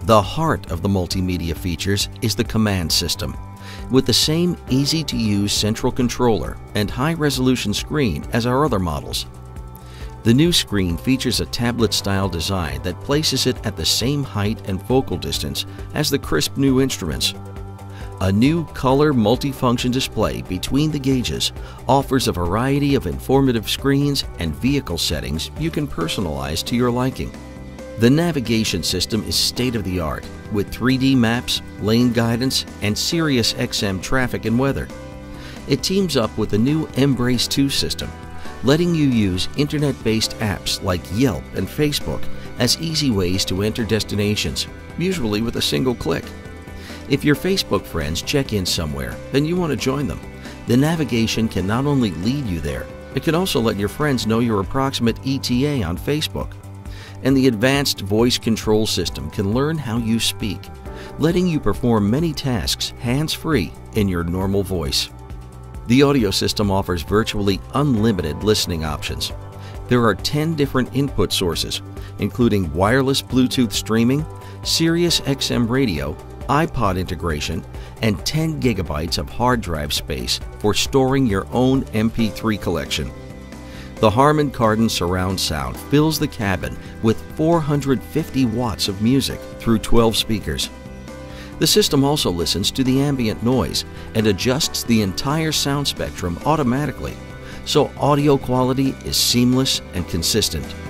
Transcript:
The heart of the multimedia features is the command system, with the same easy-to-use central controller and high-resolution screen as our other models. The new screen features a tablet-style design that places it at the same height and focal distance as the crisp new instruments. A new color multifunction display between the gauges offers a variety of informative screens and vehicle settings you can personalize to your liking. The navigation system is state-of-the-art with 3D maps, lane guidance, and Sirius XM traffic and weather. It teams up with the new Embrace 2 system, letting you use internet-based apps like Yelp and Facebook as easy ways to enter destinations, usually with a single click. If your Facebook friends check in somewhere and you want to join them, the navigation can not only lead you there, it can also let your friends know your approximate ETA on Facebook. And the advanced voice control system can learn how you speak, letting you perform many tasks hands-free in your normal voice. The audio system offers virtually unlimited listening options. There are 10 different input sources, including wireless Bluetooth streaming, Sirius XM radio, iPod integration, and 10 gigabytes of hard drive space for storing your own MP3 collection. The Harman Kardon surround sound fills the cabin with 450 watts of music through 12 speakers. The system also listens to the ambient noise and adjusts the entire sound spectrum automatically, so audio quality is seamless and consistent.